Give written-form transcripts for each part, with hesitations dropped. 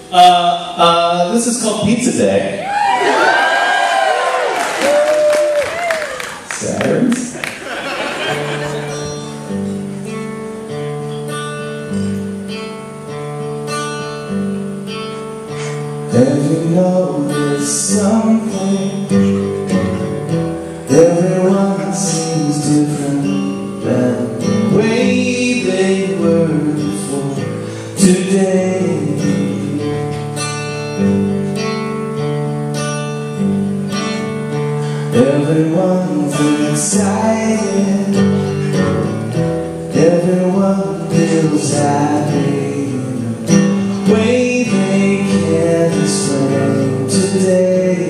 This is called Pizza Day. Sirens. Have you noticed something? Everyone seems different than the way they were before today. Everyone's excited, everyone feels happy in a way they can't explain today.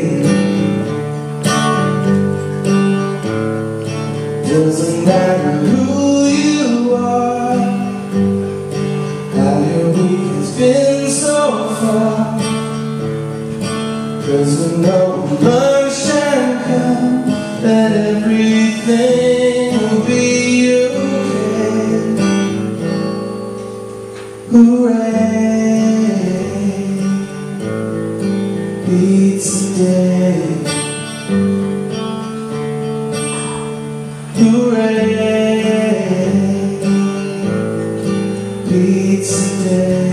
Doesn't matter who you are, how your week has been so far, 'cause we know lunch can come, that everything will be okay. Hooray, pizza day. Hooray, pizza day.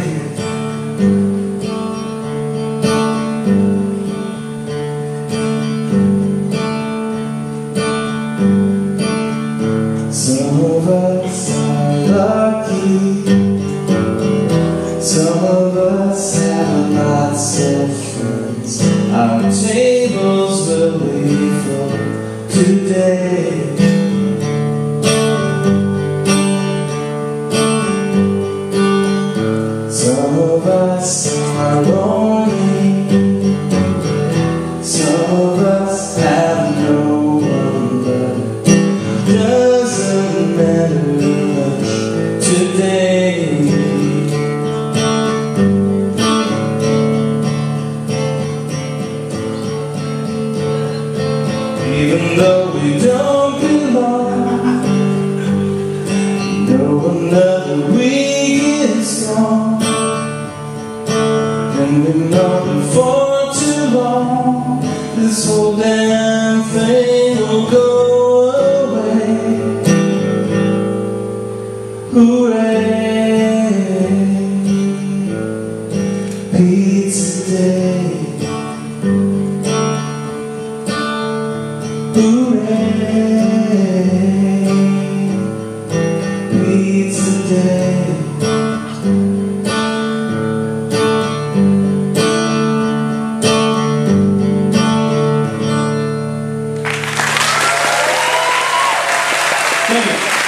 Some of us are lucky, some of us have lots of friends. Our tables will be full today. Some of us are lonely, some of us have no one, but it doesn't matter much today. Even though we don't belong, know another week is gone. And we know before too long, this whole damn thing will go away. Hooray, pizza day. Hooray, pizza day. Thank you.